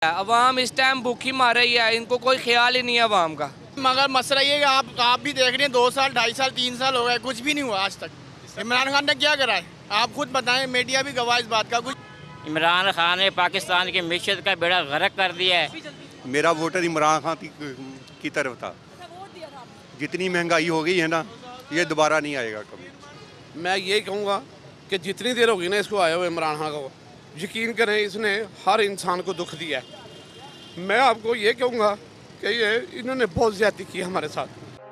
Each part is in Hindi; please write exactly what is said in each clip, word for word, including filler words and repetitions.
अवाम इस टाइम भूखी मार रही है, इनको कोई ख्याल ही नहीं है अवाम का। मगर मसला ये कि आप आप भी देख रहे हैं, दो साल ढाई साल तीन साल हो गए, कुछ भी नहीं हुआ आज तक। इमरान खान ने क्या करा है आप खुद बताएं, मीडिया भी गवाह इस बात का। कुछ इमरान खान ने पाकिस्तान की मीशत का बेड़ा गर्क कर दिया है। मेरा वोटर इमरान खान की, की तरफ था। जितनी महंगाई हो गई है ना, ये दोबारा नहीं आएगा कभी। मैं ये कहूँगा कि जितनी देर होगी ना इसको आए हुए इमरान खान को, यकीन करें इसने हर इंसान को दुख दिया है। मैं आपको ये कहूँगा कि ये इन्होंने बहुत ज्यादती की हमारे साथ।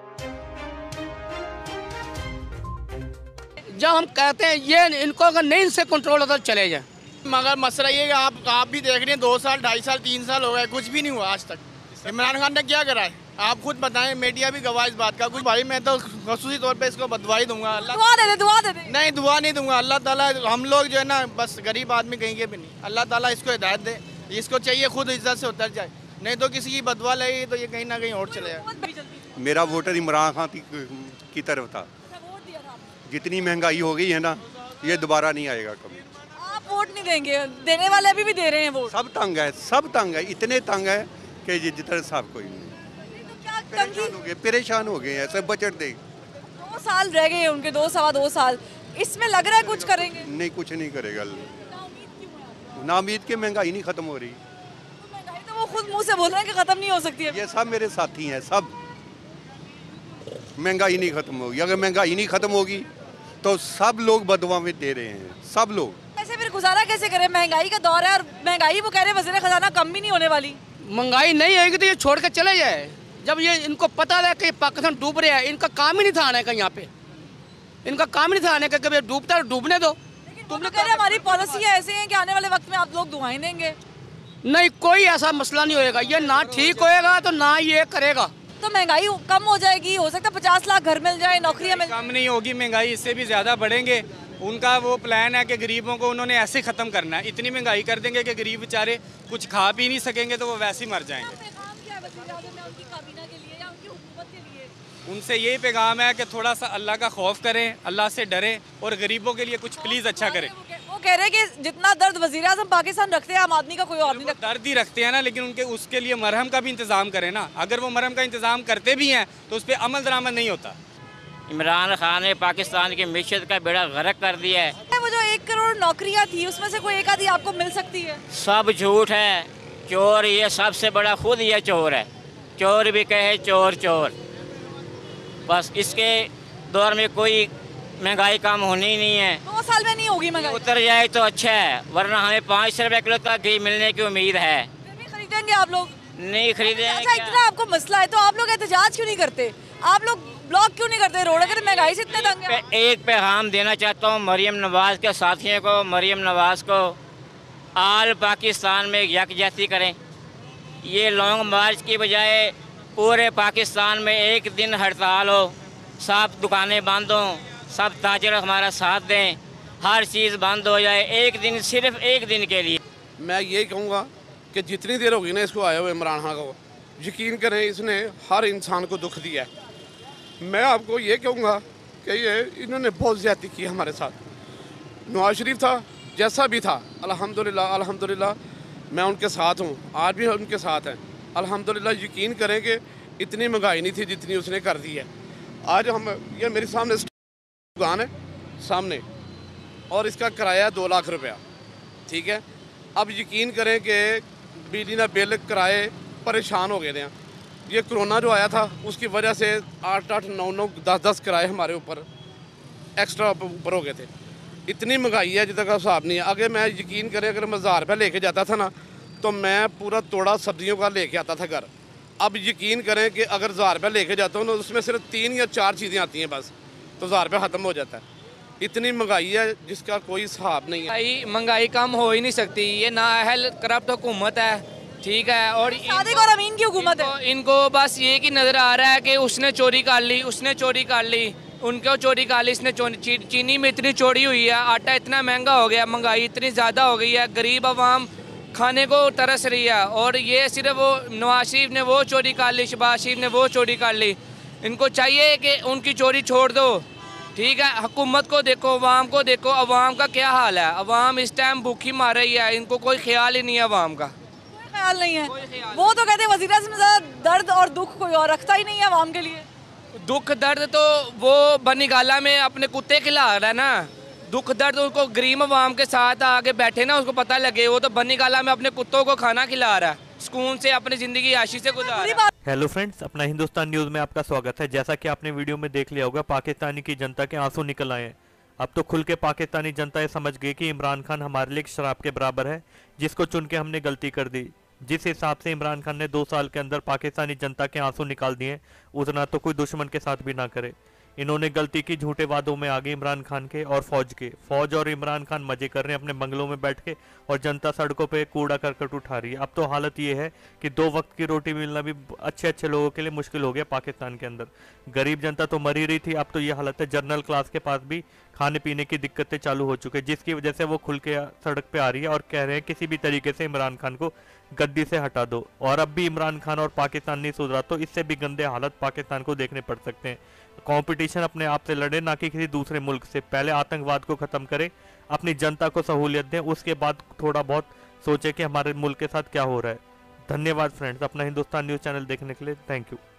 जब हम कहते हैं ये इनको अगर नहीं इनसे कंट्रोल होता तो चले जाए। मगर मसला ये कि आप आप भी देख रहे हैं, दो साल ढाई साल तीन साल हो गए, कुछ भी नहीं हुआ आज तक। इमरान खान ने क्या करा है आप खुद बताएं, मीडिया भी गवाह इस बात का। कुछ भाई मैं तो खसूसी तौर पे इसको बदवाई दूंगा। अल्लाह दुआ दे दे, दुआ दे दे। नहीं, दुआ नहीं दूंगा। अल्लाह ताला, हम लोग जो है ना बस गरीब आदमी कहीं के भी नहीं। अल्लाह ताला इसको हिदायत दे, इसको चाहिए खुद इज्जत से उतर जाए, नहीं तो किसी की बदवा लगी तो ये कहीं ना कहीं और चले जाए। मेरा वोटर इमरान खान की, की तरफ था। जितनी महंगाई हो गई है ना, ये दोबारा नहीं आएगा कभी। आप वोट नहीं देंगे? देने वाले अभी भी दे रहे हैं वोट। सब तंग है, सब तंग है, इतने तंग है कि जितना साहब कोई नहीं। परेशान हो गए परेशान हो गए हैं, सब बजट दे। दो साल रह गए उनके, दो सवा दो साल, इसमें लग रहा है कुछ करेंगे? नहीं, कुछ नहीं करेगा। नाउमीद के महंगाई नहीं खत्म हो रही। तो महंगाई तो वो खुद मुंह से बोल रहे हैं कि खत्म नहीं हो सकती है। ये सब मेरे साथी हैं, सब। महंगाई नहीं खत्म होगी। अगर महंगाई नहीं खत्म होगी तो सब लोग बदवा में दे रहे हैं, सब लोग। ऐसे फिर गुजारा कैसे करें? महंगाई का दौर है और महंगाई वो कह रहे हैं वज़ीर खजाना कम भी नहीं होने वाली। महंगाई नहीं आएगी तो ये छोड़ के चले जाए। जब ये इनको पता है कि पाकिस्तान डूब रहा है, इनका काम ही नहीं था आने का यहाँ पे। इनका काम ही नहीं था आने का, कभी डूबता है डूबने दो। तुम लोग कह रहे हैं हमारी पॉलिसी ऐसे है कि आने वाले वक्त में आप लोग दुआएं देंगे। नहीं, कोई ऐसा मसला नहीं होएगा। ये ना ठीक होएगा तो ना ये करेगा। तो महंगाई कम हो जाएगी, हो सकता है पचास लाख घर मिल जाए, नौकरियां मिल। कम नहीं होगी महंगाई, इससे भी ज़्यादा बढ़ेंगे। उनका वो प्लान है कि गरीबों को उन्होंने ऐसे ख़त्म करना है। इतनी महंगाई कर देंगे कि गरीब बेचारे कुछ खा पी नहीं सकेंगे, तो वो वैसे ही मर जाएंगे। उनसे यही पैगाम है कि थोड़ा सा अल्लाह का खौफ करें, अल्लाह से डरें और गरीबों के लिए कुछ प्लीज़ अच्छा करें। वो कह रहे हैं कि जितना दर्द वज़ीर आज़म पाकिस्तान रखते हैं आम आदमी का कोई और नहीं रखता। दर्द ही रखते हैं ना, लेकिन उनके उसके लिए मरहम का भी इंतज़ाम करें ना। अगर वो मरहम का इंतज़ाम करते भी हैं तो उस पर अमल दरामद नहीं होता। इमरान खान ने पाकिस्तान की मीशत का बेड़ा गर्क कर दिया है। वो जो एक करोड़ नौकरियां थी उसमें से कोई एक आधी आपको मिल सकती है? सब झूठ है, चोर ये सबसे बड़ा खुद ये चोर है। चोर भी कहे चोर चोर। बस इसके दौर में कोई महंगाई कम होनी ही नहीं है। दो साल में नहीं होगी महंगाई। उतर जाए तो अच्छा है, वरना हमें पाँच सौ रुपये किलो तक घी मिलने की उम्मीद है। फिर भी खरीदेंगे आप लोग? नहीं खरीदेंगे। अच्छा, इतना आपको मसला है तो आप लोग एहतजाज क्यों नहीं करते? आप लोग ब्लॉक क्यों नहीं करते रोड? अगर महंगाई से इतने तंग है। एक पैगाम देना चाहता हूँ मरियम नवाज के साथियों को, मरियम नवाज को, आल पाकिस्तान में यकजहती करें। ये लॉन्ग मार्च की बजाय पूरे पाकिस्तान में एक दिन हड़ताल हो, सब दुकानें बंद हों, सब ताजर हमारा साथ दें, हर चीज़ बंद हो जाए एक दिन, सिर्फ एक दिन के लिए। मैं ये कहूँगा कि जितनी देर होगी ना इसको आए हुए इमरान खान को, यकीन करें इसने हर इंसान को दुख दिया है। मैं आपको ये कहूँगा कि ये इन्होंने बहुत ज़्यादती की हमारे साथ। नवाज शरीफ था जैसा भी था, अल्हम्दुलिल्लाह अल्हम्दुलिल्लाह मैं उनके साथ हूँ, आज भी उनके साथ हैं अल्हम्दुलिल्लाह। यकीन करें कि इतनी महंगाई नहीं थी जितनी उसने कर दी है। आज हम ये मेरे सामने दुकान है सामने और इसका किराया दो लाख रुपया, ठीक है। अब यकीन करें कि बिजली ना बिल किराए परेशान हो गए थे। ये कोरोना जो आया था उसकी वजह से आठ आठ नौ नौ दस दस किराए हमारे ऊपर एक्स्ट्रा ऊपर हो गए थे। इतनी महंगाई है जितना का हिसाब नहीं है। अगर मैं यकीन करें अगर मैं हज़ार रुपये लेके जाता था ना तो मैं पूरा तोड़ा सब्जियों का लेके आता था घर। अब यकीन करें कि अगर हज़ार रुपये लेके जाता हूँ तो उसमें सिर्फ तीन या चार चीज़ें आती हैं बस, तो हज़ार रुपये ख़त्म हो जाता है। इतनी महंगाई है जिसका कोई हिसाब नहीं है। महंगाई कम हो ही नहीं सकती, ये नाअहल करप्ट हुकूमत है, ठीक है। और सादिक और अमीन की हुकूमत है। इनको बस ये कि नज़र आ रहा है कि उसने चोरी कर ली, उसने चोरी कर ली, उनको चोरी कर ली, इसने ची, चीनी में इतनी चोरी हुई है, आटा इतना महंगा हो गया, महंगाई इतनी ज़्यादा हो गई है, गरीब आवाम खाने को तरस रही है। और ये सिर्फ वो नवाज शरीफ ने वो चोरी कर ली, शहबाज शरीफ ने वो चोरी कर ली। इनको चाहिए कि उनकी चोरी छोड़ दो, ठीक है। हुकूमत को देखो, अवाम को देखो, अवाम का क्या हाल है। अवाम इस टाइम भूखी मार रही है, इनको कोई ख्याल ही नहीं है अवाम का। ख्याल नहीं है। वो तो कहते हैं वज़ीर आज़म से ज़्यादा दर्द और दुख कोई और रखता ही नहीं है आवाम के लिए। दुख दर्द तो वो बनी गाला में अपने कुत्ते खिला रहा है ना, दुख दर्द उनको गरीब अवाम के साथ आगे बैठे ना उसको पता लगे। वो तो बनी गाला में अपने कुत्तों को खाना खिला रहा है, सुकून से अपनी ज़िंदगी आशी से गुजार रहा है। हेलो फ्रेंड्स, अपना हिंदुस्तान न्यूज़ में आपका स्वागत है। जैसा कि आपने वीडियो में देख लिया होगा, पाकिस्तानी की जनता के आंसू निकल आए हैं। अब तो खुल के पाकिस्तानी जनता ये समझ गई कि इमरान खान हमारे लिए एक शराब के बराबर है, जिसको चुन के हमने गलती कर दी। जिस हिसाब से इमरान खान ने दो साल के अंदर पाकिस्तानी जनता के आंसू निकाल दिए, उतना तो कोई दुश्मन के साथ भी ना करे। इन्होंने गलती की, झूठे वादों में आगे इमरान खान के और फौज के। फौज और इमरान खान मजे कर रहे हैं अपने बंगलों में बैठ के, और जनता सड़कों पे कूड़ा करकट उठा रही है। अब तो हालत ये है कि दो वक्त की रोटी मिलना भी अच्छे अच्छे लोगों के लिए मुश्किल हो गया पाकिस्तान के अंदर। गरीब जनता तो मर ही रही थी, अब तो ये हालत है जनरल क्लास के पास भी खाने पीने की दिक्कतें चालू हो चुकी है, जिसकी वजह से वो खुल के सड़क पे आ रही है और कह रहे हैं किसी भी तरीके से इमरान खान को गद्दी से हटा दो। और अब भी इमरान खान और पाकिस्तान नहीं सुधरा तो इससे भी गंदे हालत पाकिस्तान को देखने पड़ सकते हैं। कंपटीशन अपने आप से लड़े, ना कि किसी दूसरे मुल्क से। पहले आतंकवाद को खत्म करें, अपनी जनता को सहूलियत दें, उसके बाद थोड़ा बहुत सोचे कि हमारे मुल्क के साथ क्या हो रहा है। धन्यवाद फ्रेंड्स, अपना हिंदुस्तान न्यूज़ चैनल देखने के लिए। Thank you.